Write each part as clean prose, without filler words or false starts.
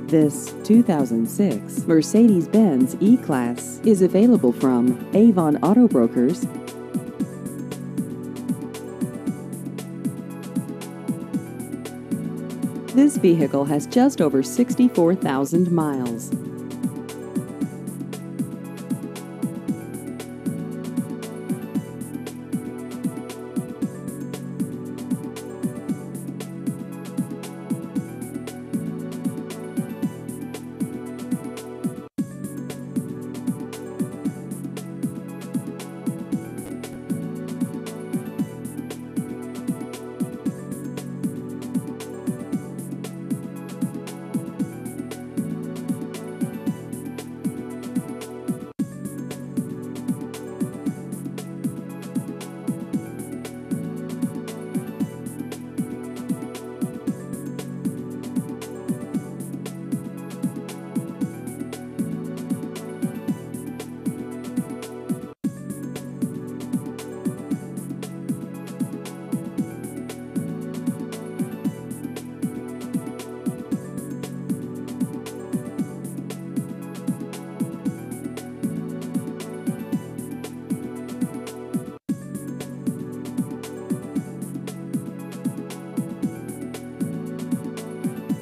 This 2006 Mercedes-Benz E-Class is available from Avon Auto Brokers. This vehicle has just over 64,000 miles.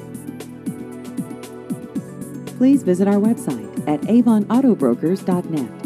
Please visit our website at avonautobrokers.net.